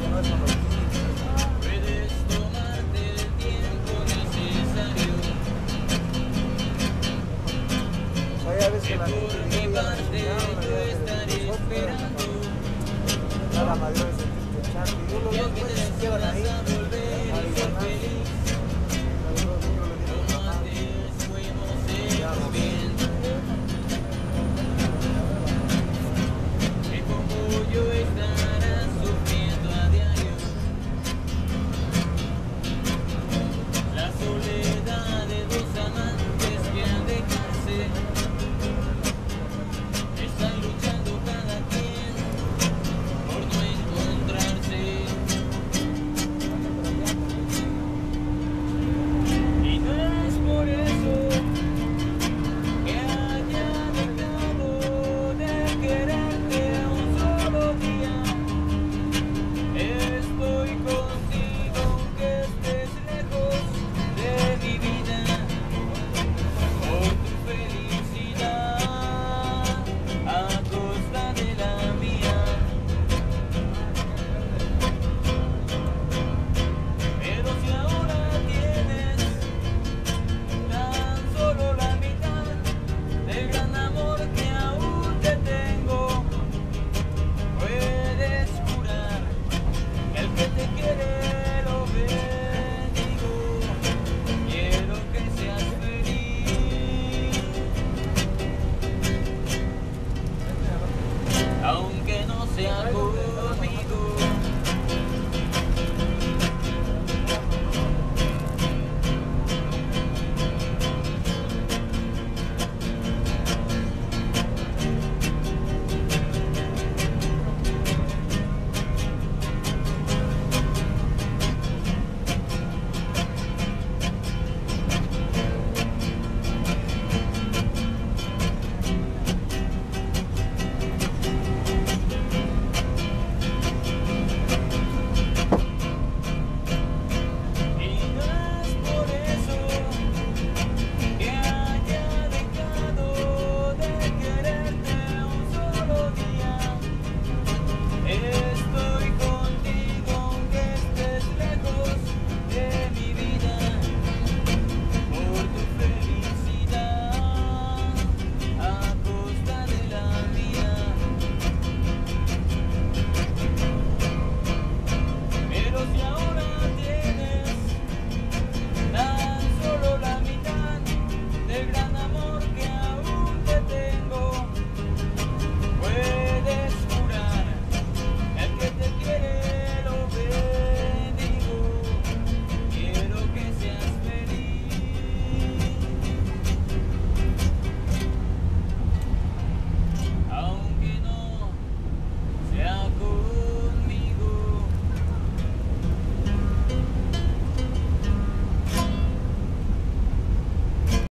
que no es con los Puedes tomarte el tiempo necesario. o sea, ya ves que la gente Por mi llega a la parte chingada, yo ya ves, estaré esperando. ya la mayor es sentirte chango. Y yo los Ya dos que güeyes te se quedan ahí. vas a volver y ser feliz. Los dos niños le dieron Como la madre. antes fuimos Ya, ser no. felices.